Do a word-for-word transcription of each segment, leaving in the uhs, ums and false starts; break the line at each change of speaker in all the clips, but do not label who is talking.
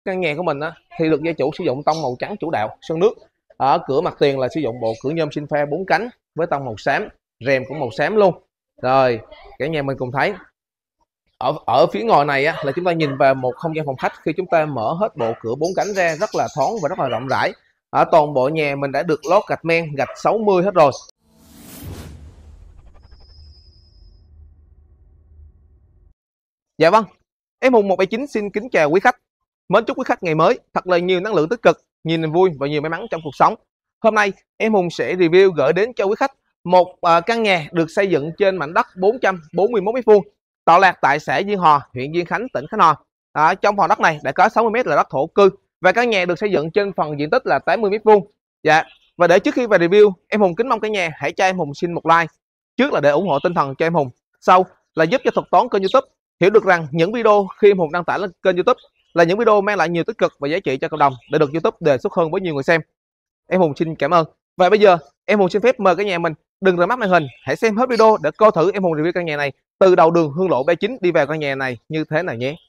Căn nhà của mình á, thì được gia chủ sử dụng tông màu trắng chủ đạo sơn nước. Ở cửa mặt tiền là sử dụng bộ cửa nhôm sinh pha bốn cánh với tông màu xám, rèm cũng màu xám luôn. Rồi, cả nhà mình cùng thấy. Ở ở phía ngoài này á, là chúng ta nhìn vào một không gian phòng khách khi chúng ta mở hết bộ cửa bốn cánh ra rất là thoáng và rất là rộng rãi. Ở toàn bộ nhà mình đã được lót gạch men, gạch sáu mươi hết rồi. Dạ vâng, em Hùng một bảy chín xin kính chào quý khách. Mến chúc quý khách ngày mới thật là nhiều năng lượng tích cực, nhiều niềm vui và nhiều may mắn trong cuộc sống. Hôm nay em Hùng sẽ review gửi đến cho quý khách một uh, căn nhà được xây dựng trên mảnh đất bốn trăm bốn mươi mốt mét vuông, tọa lạc tại xã Diên Hòa, huyện Diên Khánh, tỉnh Khánh Hòa. À, trong phần đất này đã có sáu mươi mét là đất thổ cư và căn nhà được xây dựng trên phần diện tích là tám mươi mét vuông. Dạ. Và để trước khi vào review, em Hùng kính mong cả nhà hãy cho em Hùng xin một like. Trước là để ủng hộ tinh thần cho em Hùng, sau là giúp cho thuật toán kênh YouTube hiểu được rằng những video khi em Hùng đăng tải lên kênh YouTube là những video mang lại nhiều tích cực và giá trị cho cộng đồng để được YouTube đề xuất hơn với nhiều người xem. Em Hùng xin cảm ơn. Và bây giờ em Hùng xin phép mời cả nhà mình đừng rời mắt màn hình, hãy xem hết video để coi thử em Hùng review căn nhà này từ đầu đường Hương Lộ ba chín đi vào căn nhà này như thế nào nhé.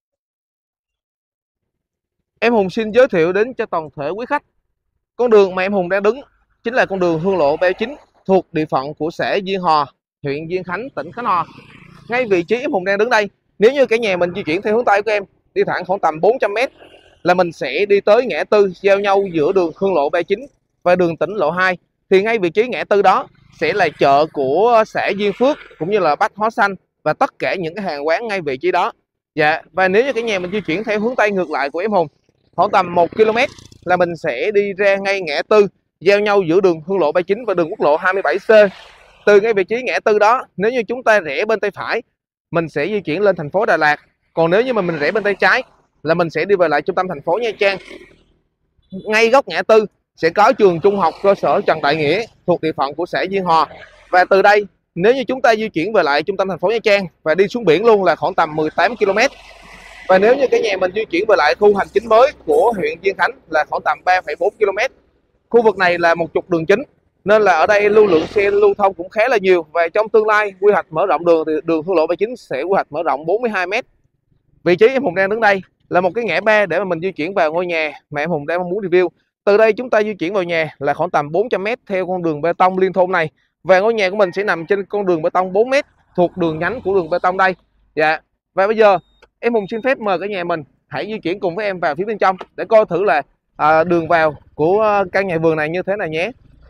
Em Hùng xin giới thiệu đến cho toàn thể quý khách con đường mà em Hùng đang đứng chính là con đường Hương Lộ ba chín thuộc địa phận của xã Diên Hòa, huyện Diên Khánh, tỉnh Khánh Hòa. Ngay vị trí em Hùng đang đứng đây, nếu như cả nhà mình di chuyển theo hướng Tây của em, đi thẳng khoảng tầm bốn trăm mét là mình sẽ đi tới ngã tư giao nhau giữa đường Hương Lộ ba chín và đường Tỉnh Lộ hai. Thì ngay vị trí ngã tư đó sẽ là chợ của xã Diên Phước cũng như là Bách Hóa Xanh và tất cả những cái hàng quán ngay vị trí đó. Dạ, và nếu như cả nhà mình di chuyển theo hướng Tây ngược lại của em Hùng, khoảng tầm một ki lô mét là mình sẽ đi ra ngay ngã tư giao nhau giữa đường Hương Lộ ba chín và đường quốc lộ hai mươi bảy C. Từ ngay vị trí ngã tư đó, nếu như chúng ta rẽ bên tay phải, mình sẽ di chuyển lên thành phố Đà Lạt. Còn nếu như mà mình rẽ bên tay trái là mình sẽ đi về lại trung tâm thành phố Nha Trang. Ngay góc ngã tư sẽ có trường trung học cơ sở Trần Đại Nghĩa thuộc địa phận của xã Diên Hòa. Và từ đây nếu như chúng ta di chuyển về lại trung tâm thành phố Nha Trang và đi xuống biển luôn là khoảng tầm mười tám ki lô mét. Và nếu như cái nhà mình di chuyển về lại khu hành chính mới của huyện Diên Khánh là khoảng tầm ba phẩy bốn ki lô mét. Khu vực này là một trục đường chính nên là ở đây lưu lượng xe lưu thông cũng khá là nhiều, và trong tương lai quy hoạch mở rộng đường thì đường Hương Lộ ba chín sẽ quy hoạch mở rộng bốn mươi hai mét. Vị trí em Hùng đang đứng đây là một cái ngã ba để mà mình di chuyển vào ngôi nhà mà em Hùng đang muốn review. Từ đây chúng ta di chuyển vào nhà là khoảng tầm bốn trăm mét theo con đường bê tông liên thôn này, và ngôi nhà của mình sẽ nằm trên con đường bê tông bốn mét thuộc đường nhánh của đường bê tông đây. Dạ. Và bây giờ em Hùng xin phép mời cả nhà mình hãy di chuyển cùng với em vào phía bên trong để coi thử là à, đường vào của căn nhà vườn này như thế nào nhé.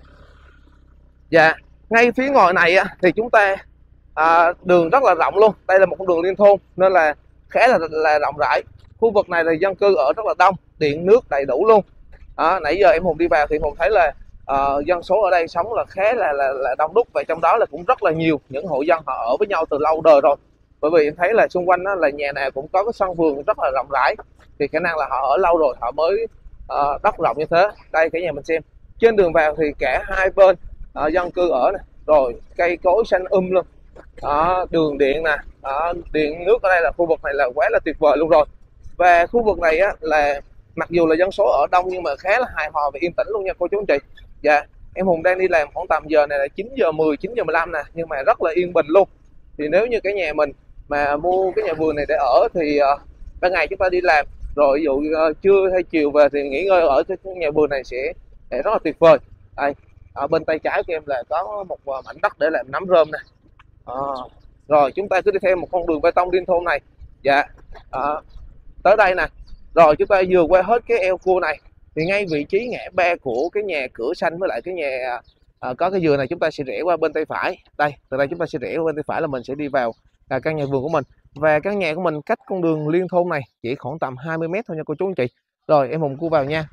Dạ, ngay phía ngoài này á, thì chúng ta à, đường rất là rộng luôn. Đây là một con đường liên thôn nên là khá là là rộng rãi. Khu vực này là dân cư ở rất là đông, điện nước đầy đủ luôn. À, nãy giờ em Hùng đi vào thì Hùng thấy là uh, dân số ở đây sống là khá là, là là đông đúc, và trong đó là cũng rất là nhiều những hộ dân họ ở với nhau từ lâu đời rồi. Bởi vì em thấy là xung quanh đó là nhà nào cũng có cái sân vườn rất là rộng rãi, thì khả năng là họ ở lâu rồi họ mới uh, đất rộng như thế. Đây cả nhà mình xem, trên đường vào thì cả hai bên uh, dân cư ở này, rồi cây cối xanh um luôn. Đó, đường điện nè, đó, điện nước ở đây là khu vực này là quá là tuyệt vời luôn rồi. Và khu vực này á, là mặc dù là dân số ở đông nhưng mà khá là hài hòa và yên tĩnh luôn nha cô chú anh chị. Dạ, em Hùng đang đi làm khoảng tầm giờ này là chín giờ mười, chín giờ mười lăm nè, nhưng mà rất là yên bình luôn. Thì nếu như cái nhà mình mà mua cái nhà vườn này để ở thì uh, ban ngày chúng ta đi làm rồi ví dụ uh, trưa hay chiều về thì nghỉ ngơi ở cái nhà vườn này sẽ, sẽ rất là tuyệt vời. Đây, ở bên tay trái của em là có một uh, mảnh đất để làm nấm rơm nè. À, rồi chúng ta cứ đi theo một con đường bê tông liên thôn này. Dạ, à, tới đây nè, rồi chúng ta vừa qua hết cái eo cua này thì ngay vị trí ngã ba của cái nhà cửa xanh với lại cái nhà à, có cái dừa này, chúng ta sẽ rẽ qua bên tay phải. Đây, từ đây chúng ta sẽ rẽ qua bên tay phải là mình sẽ đi vào à, căn nhà vườn của mình. Và căn nhà của mình cách con đường liên thôn này chỉ khoảng tầm hai mươi mét thôi nha cô chú anh chị. Rồi em Hùng cua vào nha.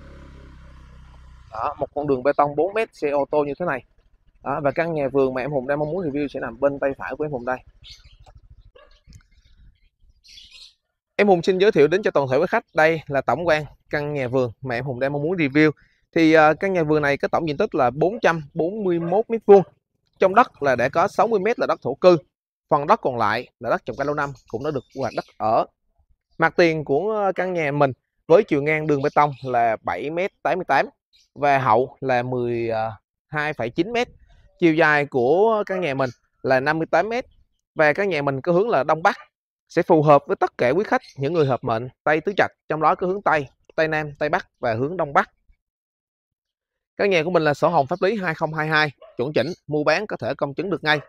Đó, một con đường bê tông bốn mét xe ô tô như thế này. Đó, và căn nhà vườn mà em Hùng đang mong muốn review sẽ nằm bên tay phải của em Hùng đây. Em Hùng xin giới thiệu đến cho toàn thể quý khách, đây là tổng quan căn nhà vườn mà em Hùng đang mong muốn review. Thì uh, căn nhà vườn này có tổng diện tích là bốn trăm bốn mươi mốt mét vuông. Trong đất là đã có sáu mươi mét là đất thổ cư. Phần đất còn lại là đất trồng cây lâu năm cũng đã được quy hoạch đất ở. Mặt tiền của căn nhà mình với chiều ngang đường bê tông là bảy mét tám mươi tám và hậu là mười hai phẩy chín mét. Chiều dài của căn nhà mình là năm mươi tám mét và căn nhà mình có hướng là đông bắc. sẽ phù hợp với tất cả quý khách những người hợp mệnh Tây Tứ Trạch, trong đó có hướng Tây, Tây Nam, Tây Bắc và hướng Đông Bắc. Căn nhà của mình là sổ hồng pháp lý hai không hai hai, chuẩn chỉnh, mua bán có thể công chứng được ngay.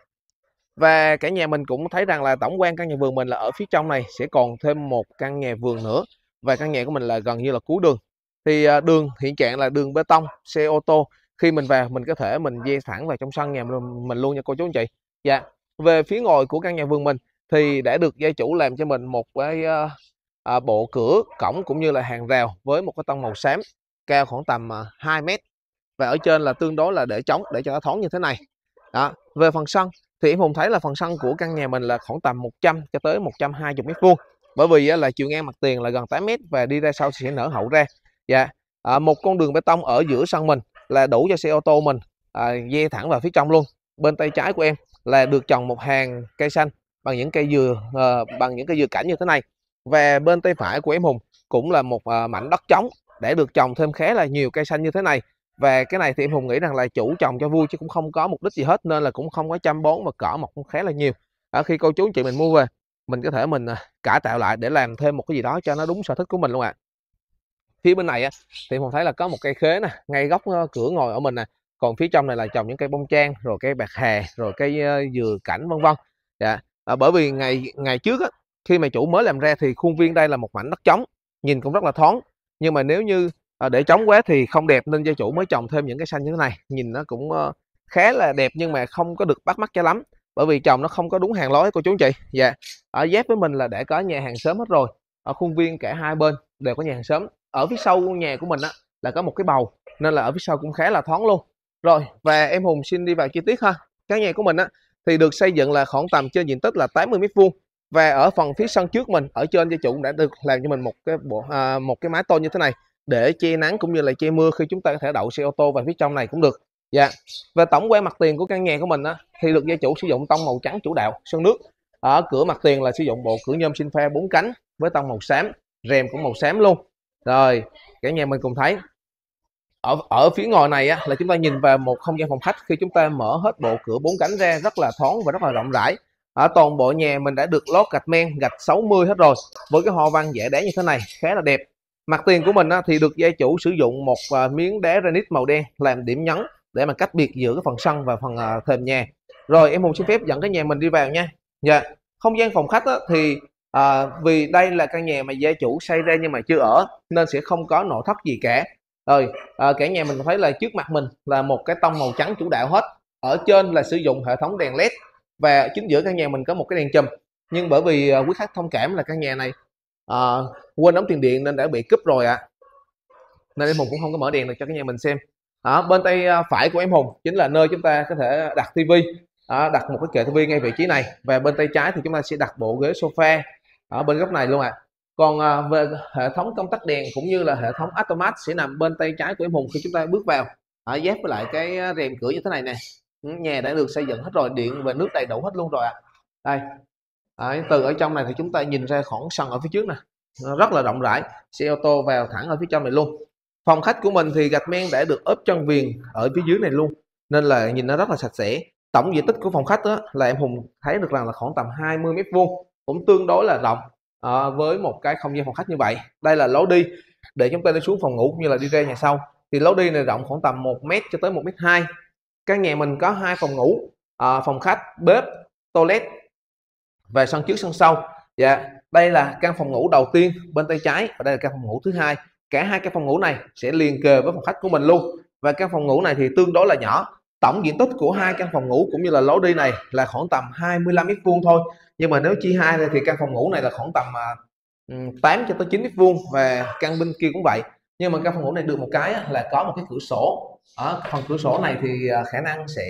Và cả nhà mình cũng thấy rằng là tổng quan căn nhà vườn mình là ở phía trong này sẽ còn thêm một căn nhà vườn nữa. Và căn nhà của mình là gần như là cuối đường. Thì đường hiện trạng là đường bê tông, xe ô tô. Khi mình vào mình có thể mình di thẳng vào trong sân nhà mình luôn nha cô chú anh chị. Dạ. Về phía ngồi của căn nhà vườn mình thì đã được gia chủ làm cho mình một cái uh, uh, bộ cửa cổng cũng như là hàng rào với một cái tông màu xám cao khoảng tầm uh, hai mét. Và ở trên là tương đối là để trống để cho nó thoáng như thế này. Đó. Về phần sân thì em Hùng thấy là phần sân của căn nhà mình là khoảng tầm một trăm cho tới một trăm hai mươi mét vuông. Bởi vì là chiều ngang mặt tiền là gần tám mét và đi ra sau sẽ nở hậu ra. Dạ. À, một con đường bê tông ở giữa sân mình là đủ cho xe ô tô mình à, dê thẳng vào phía trong luôn. Bên tay trái của em là được trồng một hàng cây xanh bằng những cây dừa uh, bằng những cây dừa cảnh như thế này. Và bên tay phải của em Hùng cũng là một uh, mảnh đất trống để được trồng thêm khá là nhiều cây xanh như thế này. Và cái này thì em Hùng nghĩ rằng là chủ trồng cho vui chứ cũng không có mục đích gì hết, nên là cũng không có chăm bón và cỏ mọc cũng khá là nhiều. Ở khi cô chú chị mình mua về mình có thể mình cải tạo lại để làm thêm một cái gì đó cho nó đúng sở thích của mình luôn ạ. À. Phía bên này á, thì em Hùng thấy là có một cây khế nè ngay góc cửa ngồi ở mình nè, còn phía trong này là trồng những cây bông trang, rồi cây bạc hà, rồi cây dừa cảnh vân vân. Dạ. À, bởi vì ngày ngày trước á, khi mà chủ mới làm ra thì khuôn viên đây là một mảnh đất trống, nhìn cũng rất là thoáng, nhưng mà nếu như À, để trống quá thì không đẹp nên gia chủ mới trồng thêm những cái xanh như thế này, nhìn nó cũng uh, khá là đẹp nhưng mà không có được bắt mắt cho lắm bởi vì trồng nó không có đúng hàng lối cô chú anh chị. Dạ. Ở giáp với mình là đã có nhà hàng xóm hết rồi, ở khuôn viên cả hai bên đều có nhà hàng xóm. Ở phía sau nhà của mình á là có một cái bầu nên là ở phía sau cũng khá là thoáng luôn. Rồi và em Hùng xin đi vào chi tiết ha. Cái nhà của mình á thì được xây dựng là khoảng tầm trên diện tích là tám mươi mét vuông. Và ở phần phía sân trước mình ở trên gia chủ cũng đã được làm cho mình một cái bộ à, một cái mái tôn như thế này để che nắng cũng như là che mưa khi chúng ta có thể đậu xe ô tô vào phía trong này cũng được. Dạ. Và tổng quan mặt tiền của căn nhà của mình á, thì được gia chủ sử dụng tông màu trắng chủ đạo sơn nước. Ở cửa mặt tiền là sử dụng bộ cửa nhôm sinh pha bốn cánh với tông màu xám, rèm cũng màu xám luôn. Rồi cả nhà mình cùng thấy ở ở phía ngoài này á, là chúng ta nhìn vào một không gian phòng khách khi chúng ta mở hết bộ cửa bốn cánh ra rất là thoáng và rất là rộng rãi. Ở toàn bộ nhà mình đã được lót gạch men gạch sáu mươi hết rồi với cái hoa văn dễ đá như thế này khá là đẹp. Mặt tiền của mình á, thì được gia chủ sử dụng một uh, miếng đá granite màu đen làm điểm nhấn để mà cách biệt giữa cái phần sân và phần uh, thềm nhà. Rồi em Hùng xin phép dẫn cái nhà mình đi vào nha. Dạ. Không gian phòng khách á, thì uh, vì đây là căn nhà mà gia chủ xây ra nhưng mà chưa ở nên sẽ không có nội thất gì cả. Rồi uh, cả nhà mình thấy là trước mặt mình là một cái tông màu trắng chủ đạo hết. Ở trên là sử dụng hệ thống đèn led và chính giữa căn nhà mình có một cái đèn chùm. Nhưng bởi vì uh, quý khách thông cảm là căn nhà này À, quên đóng tiền điện nên đã bị cúp rồi ạ. À. Nên em Hùng cũng không có mở đèn được cho cái nhà mình xem. À, bên tay phải của em Hùng chính là nơi chúng ta có thể đặt tivi, à, đặt một cái kệ tivi ngay vị trí này. Và bên tay trái thì chúng ta sẽ đặt bộ ghế sofa ở bên góc này luôn ạ. À. Còn à, về hệ thống công tắc đèn cũng như là hệ thống automat sẽ nằm bên tay trái của em Hùng khi chúng ta bước vào. À, giáp với lại cái rèm cửa như thế này nè. Nhà đã được xây dựng hết rồi, điện và nước đầy đủ hết luôn rồi ạ. À. Đây. À, từ ở trong này thì chúng ta nhìn ra khoảng sân ở phía trước nè, nó rất là rộng rãi, xe ô tô vào thẳng ở phía trong này luôn. Phòng khách của mình thì gạch men đã được ốp chân viền ở phía dưới này luôn nên là nhìn nó rất là sạch sẽ. Tổng diện tích của phòng khách đó là em Hùng thấy được rằng là khoảng tầm hai mươi mét vuông, cũng tương đối là rộng à, với một cái không gian phòng khách như vậy. Đây là lối đi để chúng ta đi xuống phòng ngủ cũng như là đi ra nhà sau. Thì lối đi này rộng khoảng tầm một mét cho tới một mét hai. Căn nhà mình có hai phòng ngủ, à, phòng khách, bếp, toilet và sân trước sân sau. Dạ, đây là căn phòng ngủ đầu tiên bên tay trái và đây là căn phòng ngủ thứ hai. Cả hai căn phòng ngủ này sẽ liền kề với phòng khách của mình luôn. Và căn phòng ngủ này thì tương đối là nhỏ. Tổng diện tích của hai căn phòng ngủ cũng như là lối đi này là khoảng tầm hai mươi lăm mét vuông thôi. Nhưng mà nếu chia hai thì căn phòng ngủ này là khoảng tầm tám cho tới chín mét vuông và căn bên kia cũng vậy. Nhưng mà căn phòng ngủ này được một cái là có một cái cửa sổ. Ở phần cửa sổ này thì khả năng sẽ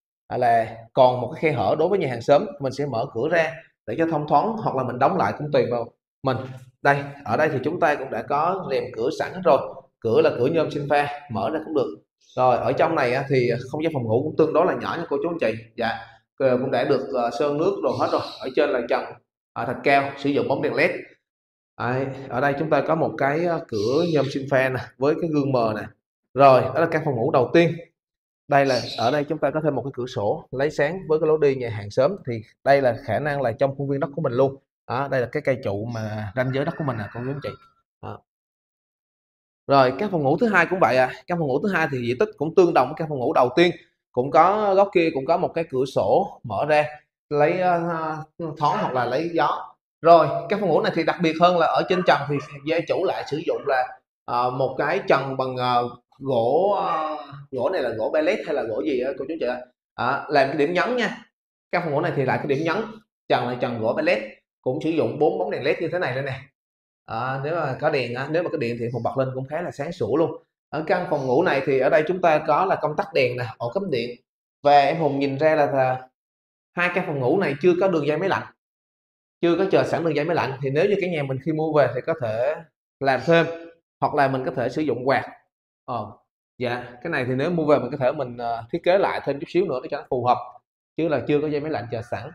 là còn một cái khe hở đối với nhà hàng xóm, mình sẽ mở cửa ra để cho thông thoáng hoặc là mình đóng lại cũng tùy vào mình. Đây, ở đây thì chúng ta cũng đã có rèm cửa sẵn hết rồi, cửa là cửa nhôm sinh pha, mở ra cũng được. Rồi ở trong này thì không gian phòng ngủ cũng tương đối là nhỏ nha cô chú anh chị. Dạ, cũng đã được sơn nước rồi hết rồi. Ở trên là trần thạch cao, sử dụng bóng đèn led. Đấy, ở đây chúng ta có một cái cửa nhôm sinh pha nè với cái gương mờ nè. Rồi đó là căn phòng ngủ đầu tiên. Đây là ở đây chúng ta có thêm một cái cửa sổ lấy sáng với cái lối đi nhà hàng xóm, thì đây là khả năng là trong khuôn viên đất của mình luôn. Đó, đây là cái cây trụ mà ranh giới đất của mình nè con chú anh chị. Đó. Rồi căn phòng ngủ thứ hai cũng vậy à. Căn phòng ngủ thứ hai thì diện tích cũng tương đồng với căn phòng ngủ đầu tiên, cũng có góc kia cũng có một cái cửa sổ mở ra lấy uh, thoáng hoặc là lấy gió. Rồi căn phòng ngủ này thì đặc biệt hơn là ở trên trần thì gia chủ lại sử dụng là uh, một cái trần bằng uh, gỗ uh, gỗ này là gỗ pallet hay là gỗ gì á cô chú chị ạ. À, làm cái điểm nhấn nha. Căn phòng ngủ này thì lại cái điểm nhấn trần là trần gỗ pallet, cũng sử dụng bốn bóng đèn led như thế này đây nè. À, nếu mà có đèn nếu mà có điện thì phòng bật lên cũng khá là sáng sủa luôn. Ở căn phòng ngủ này thì ở đây chúng ta có là công tắc đèn nè, ổ cắm điện, và em Hùng nhìn ra là, là hai căn phòng ngủ này chưa có đường dây máy lạnh, chưa có chờ sẵn đường dây máy lạnh. Thì nếu như cái nhà mình khi mua về thì có thể làm thêm, hoặc là mình có thể sử dụng quạt. Ờ, dạ cái này thì nếu mua về mình có thể mình uh, thiết kế lại thêm chút xíu nữa để cho nó phù hợp, chứ là chưa có dây máy lạnh chờ sẵn.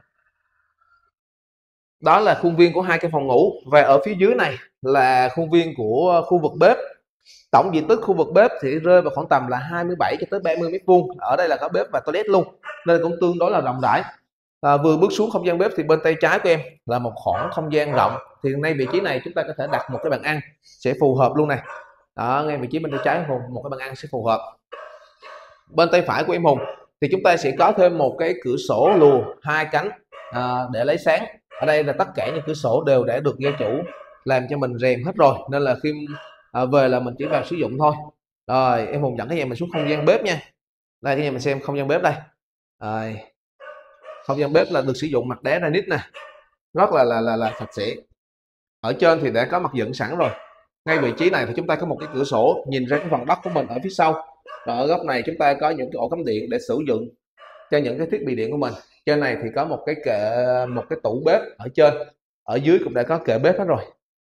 Đó là khuôn viên của hai căn phòng ngủ, và ở phía dưới này là khuôn viên của khu vực bếp. Tổng diện tích khu vực bếp thì rơi vào khoảng tầm là hai mươi bảy cho tới ba mươi mét vuông. Ở đây là có bếp và toilet luôn nên cũng tương đối là rộng rãi. À, vừa bước xuống không gian bếp thì bên tay trái của em là một khoảng không gian rộng, thì ngay vị trí này chúng ta có thể đặt một cái bàn ăn sẽ phù hợp luôn này. Đó, ngay vị trí bên tay trái Hùng một cái bàn ăn sẽ phù hợp. Bên tay phải của em Hùng thì chúng ta sẽ có thêm một cái cửa sổ lùa hai cánh à, để lấy sáng. Ở đây là tất cả những cửa sổ đều đã được gia chủ làm cho mình rèm hết rồi, nên là khi à, về là mình chỉ vào sử dụng thôi. Rồi em Hùng dẫn cái nhà mình xuống không gian bếp nha. Đây cái nhà mình xem không gian bếp đây. Rồi, không gian bếp là được sử dụng mặt đá granite nè, rất là là là, là sạch sẽ. Ở trên thì đã có mặt dựng sẵn rồi. Ngay vị trí này thì chúng ta có một cái cửa sổ nhìn ra cái phần đất của mình ở phía sau. Rồi ở góc này chúng ta có những cái ổ cắm điện để sử dụng cho những cái thiết bị điện của mình. Trên này thì có một cái kệ, một cái tủ bếp ở trên, ở dưới cũng đã có kệ bếp hết rồi.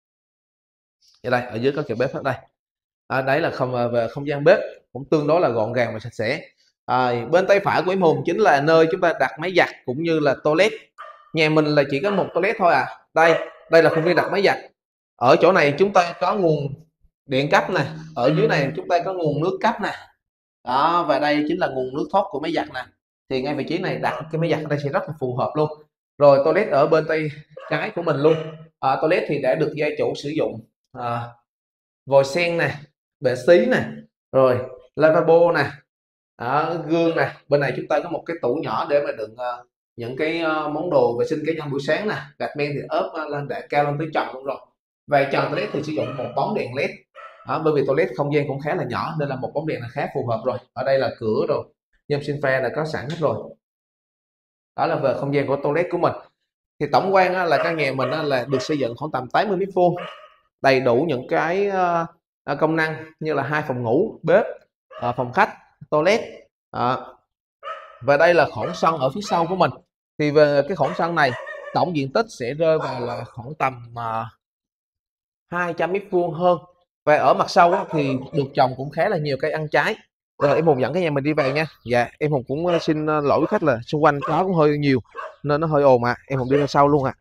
Ở đây ở dưới có kệ bếp hết đây. À, đấy là không về không gian bếp cũng tương đối là gọn gàng và sạch sẽ. À, bên tay phải của em Hùng chính là nơi chúng ta đặt máy giặt cũng như là toilet. Nhà mình là chỉ có một toilet thôi à. Đây đây là khuôn viên đặt máy giặt. Ở chỗ này chúng ta có nguồn điện cấp nè, ở dưới này chúng ta có nguồn nước cấp nè. Đó, và đây chính là nguồn nước thoát của máy giặt nè. Thì ngay vị trí này đặt cái máy giặt ở đây sẽ rất là phù hợp luôn. Rồi toilet ở bên tay trái của mình luôn. À, toilet thì đã được gia chủ sử dụng à, vòi sen nè, bệ xí nè, rồi lavabo nè, à, gương nè. Bên này chúng ta có một cái tủ nhỏ để mà đựng uh, những cái uh, món đồ vệ sinh cá nhân buổi sáng nè. Gạch men thì ốp uh, lên để cao lên tới trần luôn rồi. Và trần toilet thì sử dụng một bóng đèn led. Đó, bởi vì toilet không gian cũng khá là nhỏ nên là một bóng đèn là khá phù hợp rồi. Ở đây là cửa rồi, nhôm sinh pha là có sẵn hết rồi. Đó là về không gian của toilet của mình. Thì tổng quan á, là căn nhà mình á, là được xây dựng khoảng tầm tám mươi mét vuông, đầy đủ những cái uh, công năng như là hai phòng ngủ, bếp, uh, phòng khách, toilet. Uh, và đây là khoảng sân ở phía sau của mình. Thì về cái khoảng sân này tổng diện tích sẽ rơi vào là khoảng tầm uh, hai trăm mét vuông hơn. Và ở mặt sau á, thì được trồng cũng khá là nhiều cây ăn trái. Rồi em Hùng dẫn cái nhà mình đi về nha. Dạ em Hùng cũng xin lỗi với khách là xung quanh chó cũng hơi nhiều nên nó hơi ồn ạ. À. Em Hùng đi ra sau luôn ạ. À.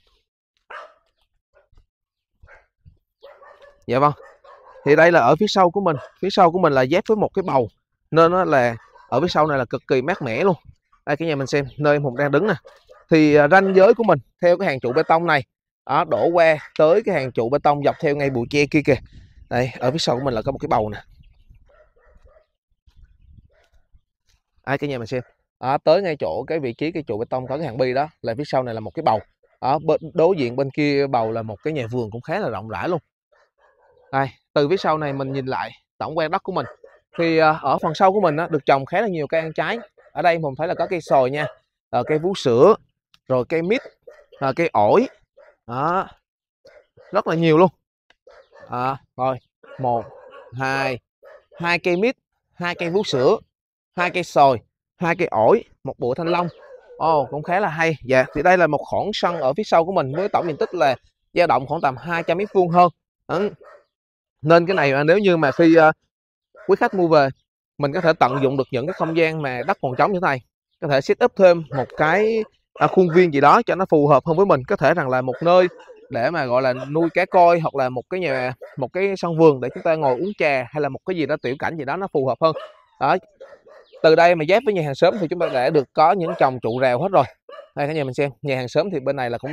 Dạ vâng. Thì đây là ở phía sau của mình. Phía sau của mình là giáp với một cái bầu, nên nó là ở phía sau này là cực kỳ mát mẻ luôn. Đây cái nhà mình xem nơi em Hùng đang đứng nè. Thì ranh giới của mình theo cái hàng trụ bê tông này đó, đổ qua tới cái hàng trụ bê tông dọc theo ngay bụi tre kia kìa. Đây ở phía sau của mình là có một cái bầu nè. Ai cái nhà mình xem à, tới ngay chỗ cái vị trí cái trụ bê tông có cái hàng bi đó là phía sau này là một cái bầu. Ở đối diện bên kia bầu là một cái nhà vườn cũng khá là rộng rãi luôn. Đây, từ phía sau này mình nhìn lại tổng quan đất của mình thì ở phần sau của mình đó, được trồng khá là nhiều cây ăn trái. Ở đây mình thấy là có cây sồi nha, à, cây vú sữa, rồi cây mít, à, cây ổi đó, rất là nhiều luôn. À, rồi một hai hai cây mít, hai cây vú sữa, hai cây sồi, hai cây ổi, một bụi thanh long. Ồ, cũng khá là hay. Dạ, thì đây là một khoảng sân ở phía sau của mình với tổng diện tích là dao động khoảng tầm hai trăm mét vuông hơn. Ừ. Nên cái này nếu như mà khi uh, quý khách mua về, mình có thể tận dụng được những cái không gian mà đất còn trống như thế này, có thể set up thêm một cái uh, khuôn viên gì đó cho nó phù hợp hơn với mình. Có thể rằng là một nơi để mà gọi là nuôi cá coi, hoặc là một cái nhà, một cái sân vườn để chúng ta ngồi uống trà, hay là một cái gì đó tiểu cảnh gì đó nó phù hợp hơn. Đó. Từ đây mà giáp với nhà hàng xóm thì chúng ta đã được có những trồng trụ rào hết rồi. Đây cả nhà mình xem, nhà hàng xóm thì bên này là cũng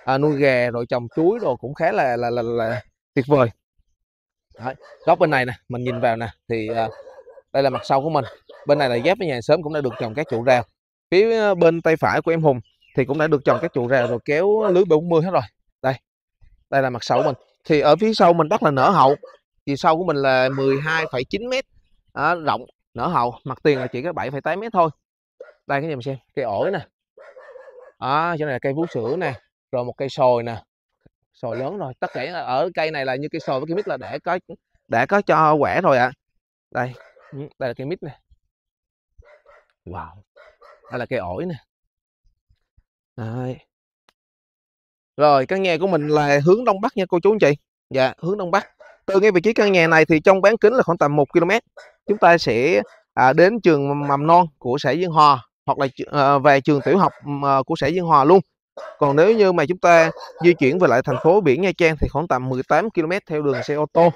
à, nuôi gà rồi trồng chuối rồi cũng khá là là là, là tuyệt vời. Đấy. Góc bên này nè, mình nhìn vào nè thì à, đây là mặt sau của mình. Bên này là giáp với nhà sớm cũng đã được trồng các trụ rào. Phía bên tay phải của em Hùng thì cũng đã được trồng các trụ rào rồi kéo lưới B bốn mươi hết rồi. Đây, đây là mặt sau của mình. Thì ở phía sau mình rất là nở hậu. Chiều sâu của mình là mười hai phẩy chín mét, à, rộng, nở hậu. Mặt tiền là chỉ có bảy phẩy tám mét thôi. Đây cái gì mình xem, cây ổi nè. À, chỗ này là cây vú sữa nè, rồi một cây sồi nè, sồi lớn rồi. Tất cả ở cây này là như cây sồi với cây mít là đã có đã có cho quả rồi ạ. À. Đây, đây là cây mít nè. Wow, đây là cây ổi nè. Đây. Rồi căn nhà của mình là hướng đông bắc nha cô chú anh chị. Dạ, hướng đông bắc. Từ ngay vị trí căn nhà này thì trong bán kính là khoảng tầm một ki lô mét. Chúng ta sẽ à, đến trường mầm non của xã Dân Hòa hoặc là à, về trường tiểu học à, của xã Dân Hòa luôn. Còn nếu như mà chúng ta di chuyển về lại thành phố biển Nha Trang thì khoảng tầm mười tám ki lô mét theo đường xe ô tô.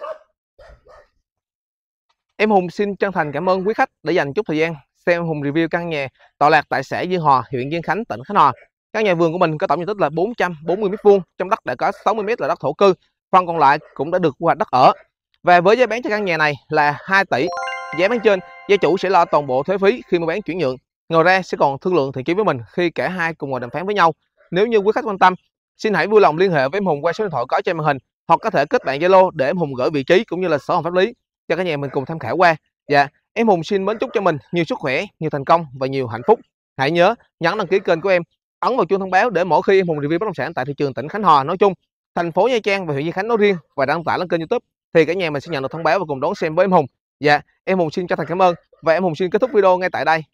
Em Hùng xin chân thành cảm ơn quý khách đã dành chút thời gian xem Hùng review căn nhà tọa lạc tại xã Diên Hòa, huyện Diên Khánh, tỉnh Khánh Hòa. Căn nhà vườn của mình có tổng diện tích là bốn trăm bốn mươi mét vuông, trong đất đã có sáu mươi mét là đất thổ cư, phần còn lại cũng đã được quy hoạch đất ở. Và với giá bán cho căn nhà này là hai tỷ, giá bán trên gia chủ sẽ lo toàn bộ thuế phí khi mua bán chuyển nhượng. Ngoài ra sẽ còn thương lượng thiện chí với mình khi cả hai cùng ngồi đàm phán với nhau. Nếu như quý khách quan tâm, xin hãy vui lòng liên hệ với em Hùng qua số điện thoại có trên màn hình hoặc có thể kết bạn Zalo để em Hùng gửi vị trí cũng như là sổ hồng pháp lý cho cả nhà mình cùng tham khảo qua. Dạ, em Hùng xin mến chúc cho mình nhiều sức khỏe, nhiều thành công và nhiều hạnh phúc. Hãy nhớ nhấn đăng ký kênh của em, ấn vào chuông thông báo để mỗi khi em Hùng review bất động sản tại thị trường tỉnh Khánh Hòa nói chung, thành phố Nha Trang và huyện Diên Khánh nói riêng và đăng tải lên kênh YouTube thì cả nhà mình sẽ nhận được thông báo và cùng đón xem với em Hùng. Dạ, em Hùng xin chân thành cảm ơn và em Hùng xin kết thúc video ngay tại đây.